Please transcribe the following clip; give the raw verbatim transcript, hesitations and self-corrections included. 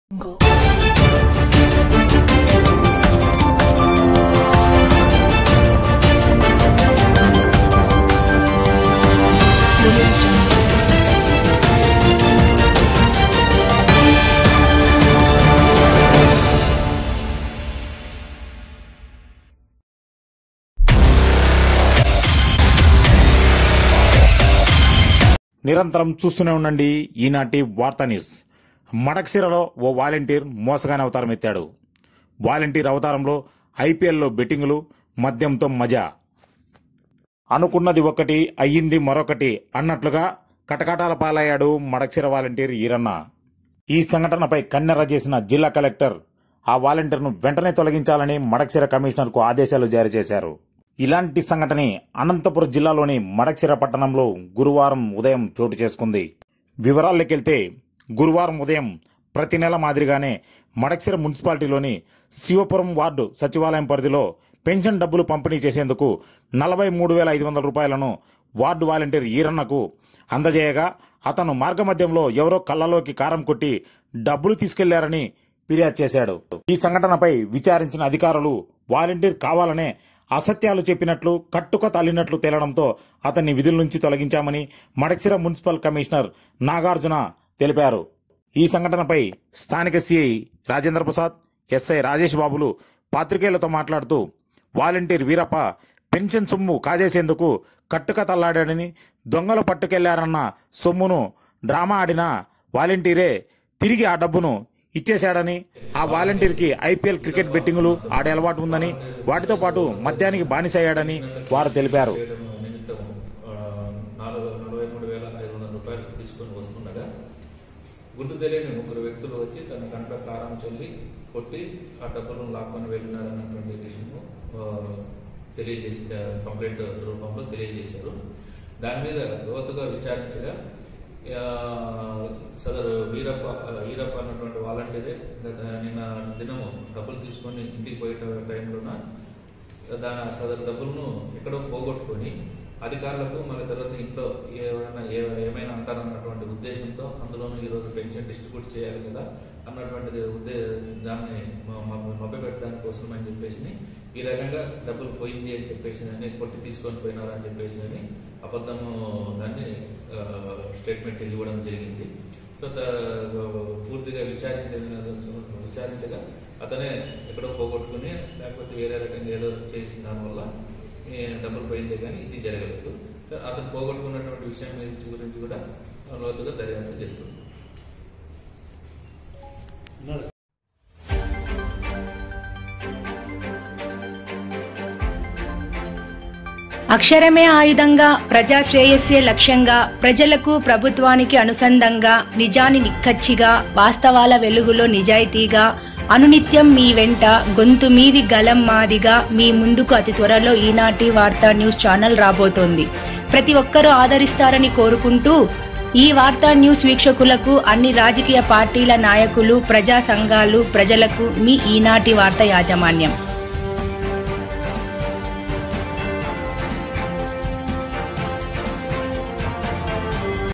నిరంతరం చూస్తూనే ఉండండి ఈనాటి వార్తా న్యూస్. మడకశిరలో ఓ వాలంటీర్ మోసగానే అవతారం ఎత్తాడు. వాలంటీర్ అవతారంలో ఐపీఎల్లో బెట్టింగులు, మద్యంతో మజా. అనుకున్నది ఒకటి అయ్యింది మరొకటి అన్నట్లుగా కటకటాల పాలయ్యాడు మడకశిర వాలంటీర్ ఈరన్న. ఈ సంఘటనపై కన్నెర్ర చేసిన జిల్లా కలెక్టర్ ఆ వాలంటీర్ను వెంటనే తొలగించాలని మడకశిర కమిషనర్కు ఆదేశాలు జారీ చేశారు. ఇలాంటి సంఘటన అనంతపురం జిల్లాలోని మడకశిర పట్టణంలో గురువారం ఉదయం చోటు చేసుకుంది. వివరాల్లోకెళ్తే గురువారం ఉదయం ప్రతి నెల మాదిరిగానే మడకశిర మున్సిపాలిటీలోని శివపురం వార్డు సచివాలయం పరిధిలో పెన్షన్ డబ్బులు పంపిణీ చేసేందుకు నలభై మూడు వేల ఐదు వందల రూపాయలను వార్డు వాలంటీర్ ఈరన్నకు అందజేయగా అతను మార్గమధ్యంలో ఎవరో కళ్ళలోకి కారం కొట్టి డబ్బులు తీసుకెళ్లారని ఫిర్యాదు చేశాడు. ఈ సంఘటనపై విచారించిన అధికారులు వాలంటీర్ కావాలనే అసత్యాలు చెప్పినట్లు కట్టుకత అల్లినట్లు తేలడంతో అతన్ని విధుల నుంచి తొలగించామని మడకశిర మున్సిపల్ కమిషనర్ నాగార్జున తెలిపారు. ఈ సంఘటనపై స్థానిక సిఐ రాజేంద్ర ప్రసాద్, ఎస్ఐ రాజేష్ బాబులు పాత్రికేయులతో మాట్లాడుతూ వాలంటీర్ వీరప్ప పెన్షన్ సొమ్ము కాజేసేందుకు కట్టుకత అల్లాడని, దొంగలు పట్టుకెళ్లారన్న సొమ్మును డ్రామా ఆడిన వాలంటీరే తిరిగి ఆ డబ్బును ఇచ్చేశాడని, ఆ వాలంటీర్ కి ఐపీఎల్ క్రికెట్ బెట్టింగులు ఆడే అలవాటు ఉందని, వాటితో పాటు మద్యానికి బానిసయ్యాడని వారు తెలిపారు. తీసుకొని వస్తుండగా గుర్తు తెలియని ముగ్గురు వ్యక్తులు వచ్చి తన కంట్లో కారం చల్లి కొట్టి ఆ డబ్బులను లాక్కొని వెళ్ళినారన్నటువంటి విషయము తెలియజేసి కంప్లైంట్ రూపంలో తెలియజేశారు. దాని మీద లోతుగా విచారించగా సదరు వీరప్ప వీరప్ప అన్నటువంటి వాలంటీరే నిన్న దినము డబ్బులు తీసుకొని ఇంటికి పోయే టైంలోన దాని సదరు డబ్బులను ఎక్కడో పోగొట్టుకొని అధికారులకు మళ్ళీ తర్వాత ఇంట్లో ఏమైనా ఏమైనా అంటారన్నటువంటి ఉద్దేశంతో అందులోనూ ఈరోజు పెన్షన్ డిస్ట్రిబ్యూట్ చేయాలి కదా అన్నటువంటిది ఉద్దే దాన్ని మభ్యపెట్టడానికి కోసం అని చెప్పేసి ఈ రకంగా డబ్బులు పోయింది అని చెప్పేసి అని కొట్టి తీసుకొని పోయినారు అని చెప్పేసి అని అబద్ధము దాన్ని స్టేట్మెంట్ ఇవ్వడం జరిగింది. సో పూర్తిగా విచారించ విచారించగా అతనే ఎక్కడో పోగొట్టుకుని లేకపోతే వేరే రకంగా ఏదో చేసిన దానివల్ల డబ్బులు పోయిందే కానీ ఇది జరగలేదు. అతను పోగొట్టుకున్నటువంటి విషయం గురించి కూడా లోతుగా దర్యాప్తు చేస్తుంది. అక్షరమే ఆయుధంగా, ప్రజా శ్రేయస్సే లక్ష్యంగా, ప్రజలకు ప్రభుత్వానికి అనుసంధంగా, నిజాన్ని నిక్కచ్చిగా, వాస్తవాల వెలుగులో నిజాయితీగా, అనునిత్యం మీ వెంట, గొంతు మీది గలం మాదిగా మీ ముందుకు అతి త్వరలో ఈనాటి వార్తా న్యూస్ ఛానల్ రాబోతోంది. ప్రతి ఒక్కరూ ఆదరిస్తారని కోరుకుంటూ ఈ వార్తా న్యూస్ వీక్షకులకు, అన్ని రాజకీయ పార్టీల నాయకులు, ప్రజా సంఘాలు, ప్రజలకు మీ ఈనాటి వార్త యాజమాన్యం.